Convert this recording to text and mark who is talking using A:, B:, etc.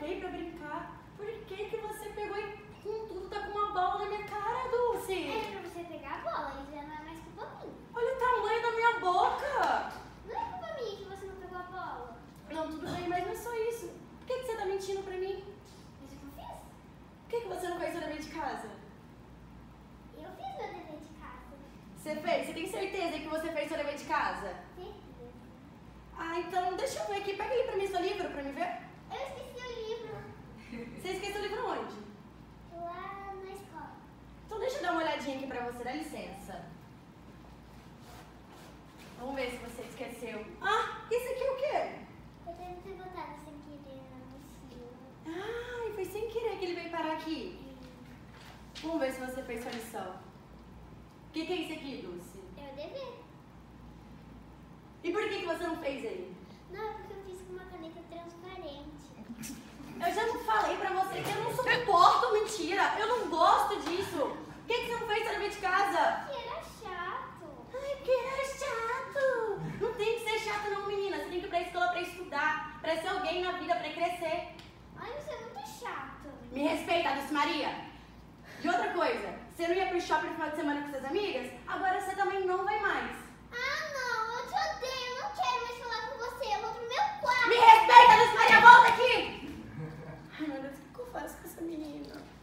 A: chamei pra brincar. Por que você pegou e com tudo tá com uma bola na minha cara, Dulce?
B: É pra você pegar a bola, isso já não é mais culpa minha.
A: Olha o tamanho da minha boca.
B: Não é culpa minha que você não pegou a bola.
A: Não, tudo bem, mas não é só isso. Por que você tá mentindo pra mim?
B: Isso que eu fiz.
A: Por que você não fez o dever de casa?
B: Eu fiz meu dever de casa.
A: Você fez? Você tem certeza que você fez o dever de casa?
B: Certeza.
A: Ah, então deixa eu ver aqui. Pega ele pra mim, seu livro, pra me ver.
B: Eu esqueci o livro
A: Você esqueceu o livro onde?
B: lá na escola.
A: Então deixa eu dar uma olhadinha aqui pra você, dá licença. Vamos ver se você esqueceu. Ah, isso aqui é o quê?
B: Eu devo ter botado sem querer na mochila.
A: Ai, foi sem querer que ele veio parar aqui. Vamos ver se você fez sua lição. O que é isso aqui, Dulce?
B: É o dever.
A: E por que você não fez ele?
B: Não, é porque eu fiz com uma caneta transparente.
A: Eu já não falei pra você que eu não suporto mentira. Eu não gosto disso. Por que você não fez seu dever de casa?
B: Que era chato.
A: Ai, que era chato. Não tem que ser chato não, menina. Você tem que ir pra escola pra estudar, pra ser alguém na vida, pra crescer.
B: Ai, você é muito chato.
A: Me respeita, Dulce Maria. E outra coisa, você não ia pro shopping no final de semana com suas amigas? Agora você também não vai mais.
B: Ah, não, eu te odeio. Eu não quero mais falar com você. Eu vou pro meu quarto.
A: Me respeita, Dulce Maria, volta aqui! Ai, meu Deus, o que eu faço com essa menina?